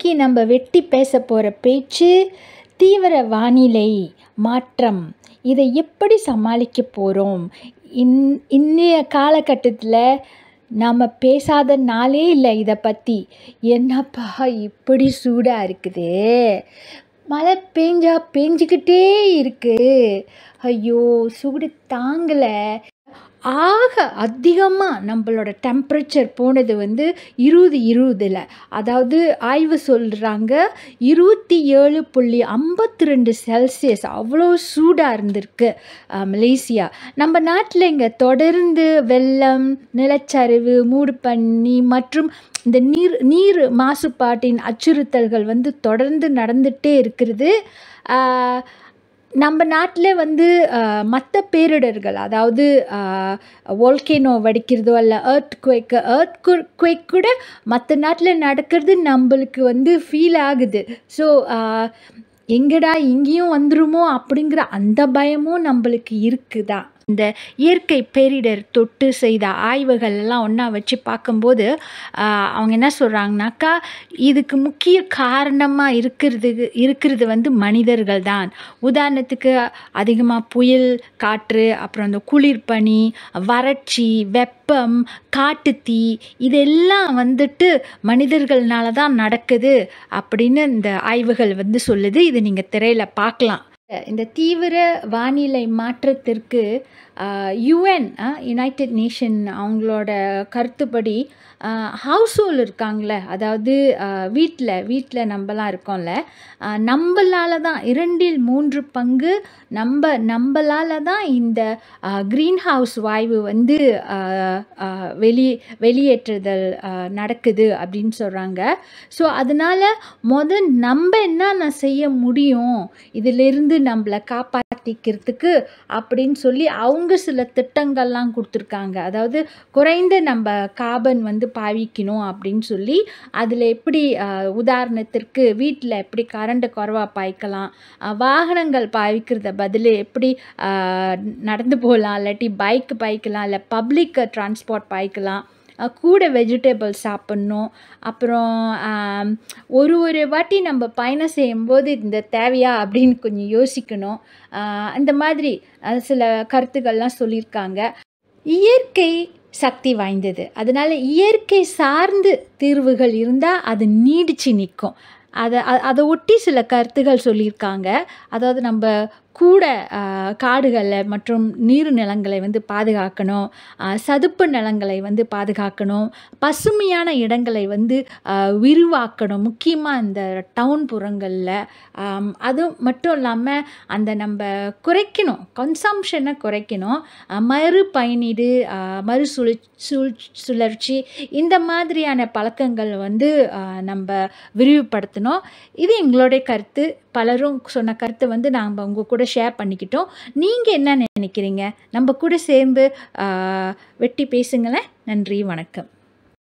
இன்னைக்கு நம்ம வெட்டி பேச போகிற பேச்சு தீவிர வானிலை மாற்றம். இதை எப்படி சமாளிக்க போகிறோம்? இன்றைய காலகட்டத்தில் நாம் பேசாத நாளே இல்லை இதை பற்றி. என்னப்பா இப்படி சூடாக இருக்குது, மழை பெஞ்சிக்கிட்டே இருக்குது, ஐயோ சூடு தாங்கலை. அதிகமாக நம்மளோட டெம்பரேச்சர் போனது 2020, அதாவது ஆய்வு சொல்கிறாங்க 27.52 செல்சியஸ் அவ்வளோ சூடாக இருந்திருக்கு மலேசியா. நம்ம நாட்டில் இங்கே தொடர்ந்து வெள்ளம், நிலச்சரிவு, மூடுபனி மற்றும் இந்த நீர் மாசுபாட்டின் அச்சுறுத்தல்கள் தொடர்ந்து நடந்துகிட்டே இருக்கிறது. நம்ம நாட்டில் மற்ற பேரிடர்கள், அதாவது வோல்கேனோ வெடிக்கிறதோ இல்லை எர்த்குவேக் கூட மற்ற நாட்டில் நடக்கிறது நம்மளுக்கு ஃபீல் ஆகுது. ஸோ எங்கடா இங்கேயும் வந்துருமோ அப்படிங்கிற அந்த பயமும் நம்மளுக்கு இருக்குதா. இந்த இயற்கை பேரிடர் தொட்டு செய்த ஆய்வுகள் எல்லாம் ஒன்றா வச்சு பார்க்கும்போது அவங்க என்ன சொல்கிறாங்கனாக்கா, இதுக்கு முக்கிய காரணமாக இருக்கிறது மனிதர்கள் தான். உதாரணத்துக்கு அதிகமாக புயல் காற்று, அப்புறம் அந்த குளிர்பனி, வறட்சி, வெப்பம், காட்டுத்தீ, இதெல்லாம் மனிதர்கள்னால தான் நடக்குது அப்படின்னு இந்த ஆய்வுகள் சொல்லுது. இது நீங்கள் திரையில் பார்க்கலாம். இந்த தீவிர வானிலை மாற்றத்திற்கு யுஎன், யுனைடெட் நேஷன், அவங்களோட கருத்துப்படி ஹவுஸ் ஹோல்டு இருக்காங்களே, அதாவது வீட்டில் நம்மலாம் இருக்கோம்ல, நம்மளால தான் 2/3 பங்கு நம்மளால தான் இந்த க்ரீன் ஹவுஸ் வாயு வெளியேற்றுதல் நடக்குது அப்படின்னு சொல்கிறாங்க. ஸோ அதனால் நம்ம என்னென்ன செய்ய முடியும் இதிலிருந்து நம்மளை காப்பாற்றிக்கிறதுக்கு அப்படின்னு சொல்லி அவங்க சில திட்டங்கள்லாம் கொடுத்துருக்காங்க. அதாவது குறைந்த நம்ம கார்பன் பாவிக்கணும் அப்படின்னு சொல்லி, அதில் எப்படி உதாரணத்திற்கு வீட்டில் எப்படி கரண்ட் குறைவாக பாய்க்கலாம், வாகனங்கள் பாவிக்கிறத பதில் எப்படி நடந்து போகலாம், இல்லாட்டி பைக் பாய்க்கலாம், இல்லை பப்ளிக் டிரான்ஸ்போர்ட் பாய்க்கலாம், கூட வெஜிடபிள்ஸ் சாப்பிட்ணும். அப்புறம் ஒரு வாட்டி நம்ம பயணம் செய்யும்போது இந்த தேவையா அப்படின்னு கொஞ்சம் யோசிக்கணும். இந்த மாதிரி சில கருத்துக்கள்லாம் சொல்லியிருக்காங்க. இயற்கை சக்தி வாய்ந்தது, அதனால் இயற்கை சார்ந்து தீர்வுகள் இருந்தால் அது நீடிச்சு நிற்கும். அதை ஒட்டி சில கருத்துகள் சொல்லியிருக்காங்க. அதாவது நம்ம கூட காடுகளை மற்றும் நீர்நிலங்களை பாதுகாக்கணும், சதுப்பு நிலங்களை பாதுகாக்கணும், பசுமையான இடங்களை விரிவாக்கணும், முக்கியமாக இந்த டவுன் புறங்களில். அது மட்டும் இல்லாமல் அந்த நம்ம குறைக்கணும், கன்சம்ஷனை குறைக்கணும், மறுபயனீடு, சுழற்சி, இந்த மாதிரியான பழக்கங்கள் நம்ம விரிவுபடுத்தணும். இது எங்களுடைய கருத்து. பலரும் சொன்ன கருத்தை நாங்கள் உங்கள் கூட ஷேர் பண்ணிக்கிட்டோம். நீங்கள் என்ன நினைக்கிறீங்க? நம்ம கூட சேர்ந்து வெட்டி பேசுங்களேன். நன்றி, வணக்கம்.